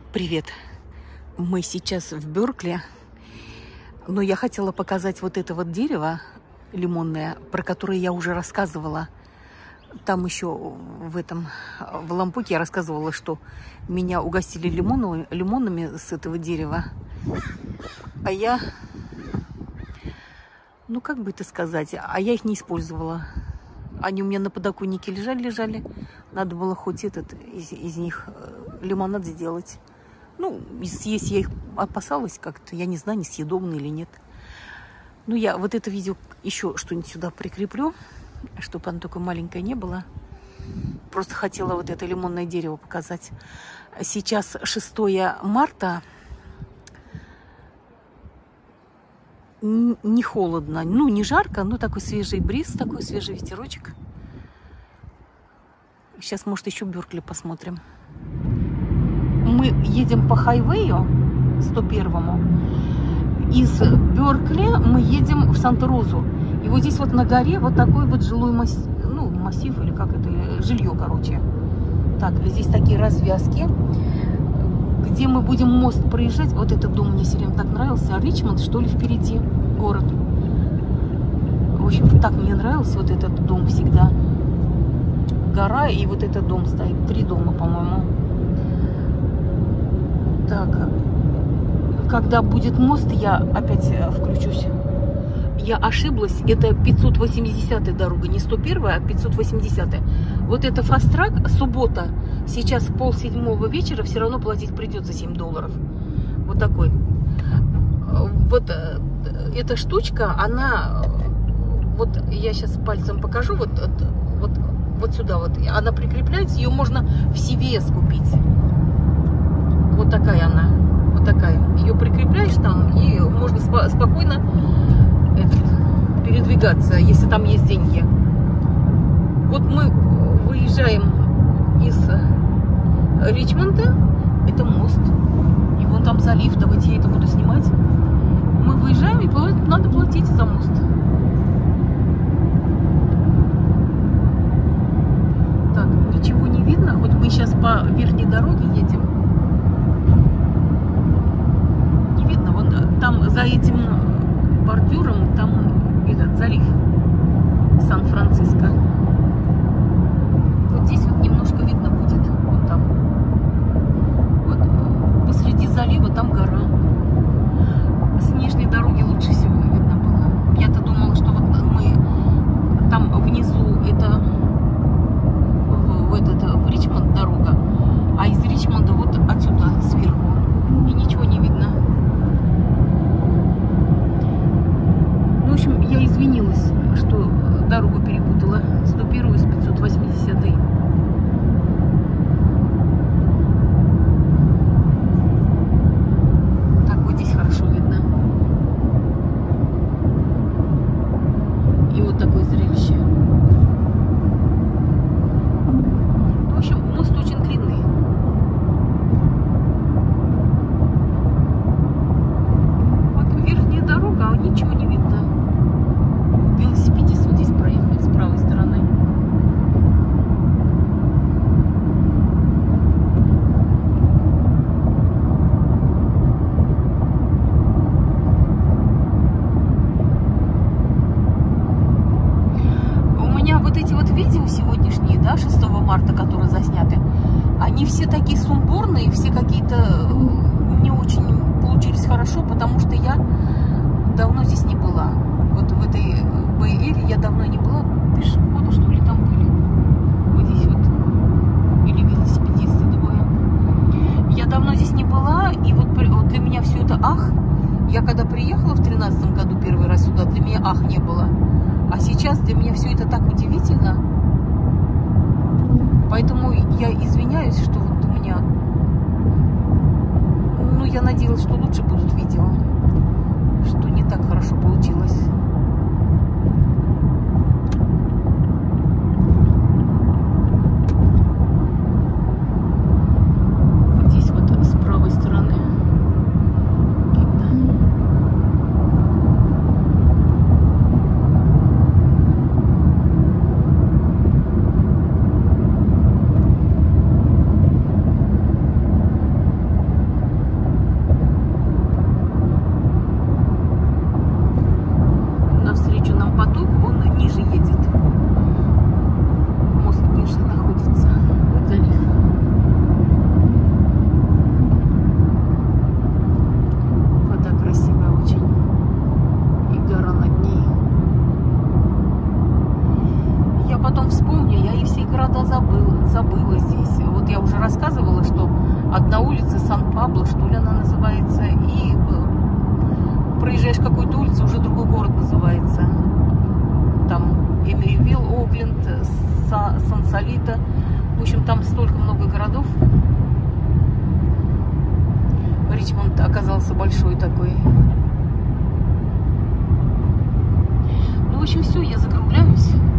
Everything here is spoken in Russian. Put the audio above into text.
Привет! Мы сейчас в Беркли, но я хотела показать вот это вот дерево лимонное, про которое я уже рассказывала. Там еще в Лампуке я рассказывала, что меня угостили лимонами с этого дерева. А я, как бы это сказать, я их не использовала. Они у меня на подоконнике лежали. Надо было хоть из них лимонад сделать. Съесть я их опасалась как-то. Я не знаю, несъедобные или нет. Я вот это видео еще что-нибудь сюда прикреплю, чтобы оно такое маленькое не было. Просто хотела вот это лимонное дерево показать. Сейчас 6 марта. Не холодно, не жарко, но такой свежий бриз, такой свежий ветерочек. Сейчас, может, еще Беркли посмотрим. Мы едем по хайвею 101-му. Из Беркли мы едем в Санта-Розу. И вот здесь вот на горе вот такой вот жилой массив, или как это, жилье, короче. Так, здесь такие развязки, где мы будем мост проезжать. Вот этот дом мне все время так нравился. Ричмонд, что ли, впереди город. В общем, так мне нравился вот этот дом всегда. Гора и вот этот дом стоит. 3 дома, по-моему. Так, когда будет мост, я опять включусь. Я ошиблась. Это 580-я дорога, не 101-я, а 580-я. Вот это фаст-трак, суббота. Сейчас 6:30 вечера, все равно платить придется $7. Вот такой. Вот эта штучка, она... Вот я сейчас пальцем покажу. Вот сюда вот. Она прикрепляется, ее можно в CVS купить. Вот такая она. Вот такая. Ее прикрепляешь там, и можно спокойно передвигаться, если там есть деньги. Вот мы выезжаем из Ричмонда. Это мост. И вон там залив. Давайте я это буду снимать. Мы выезжаем, и надо платить за мост. Так, ничего не видно. Хоть мы сейчас по верхней дороге едем. Не видно. Вон там за этим бордюром там этот залив Сан-Франциско. Вот здесь вот немножко видно будет. Вот там. Вот посреди залива там гора. С нижней дороги лучше всего видно было. Я-то думала, что вот мы там внизу это в Ричмонд дорога, а из Ричмонда вот отсюда сверху. И ничего не видно. В общем, я извинилась, что дорогу перепутала. 101-ю с 580-й. Так, вот здесь хорошо видно. И вот такое зрелище. В общем, мост очень длинный. Вот верхняя дорога, а ничего не видно. Велосипедист вот здесь проехал с правой стороны. У меня вот эти вот видео сегодняшние, 6 марта, которые засняты, они все такие сумбурные, все какие-то не очень получились хорошо, потому что я давно здесь не была. Вот в этой Бэй-Эре я давно не была. Пешеходы, что ли, там были. Вот здесь вот. Или велосипедисты, двое. Я давно здесь не была, и вот для меня все это Я когда приехала в 2013 году первый раз сюда, для меня не было. А сейчас для меня все это так удивительно. Поэтому я извиняюсь, что вот у меня... я надеялась, что лучше будут видео. Что не так хорошо получилось. Вот здесь вот с правой стороны видно. Одна улица Сан-Пабло, что ли она называется, и проезжаешь какую-то улицу, уже другой город называется. Там Эмеривилл, Окленд, Сан-Салита. В общем, там столько много городов. Ричмонд оказался большой такой. Ну, в общем, все, я закругляюсь.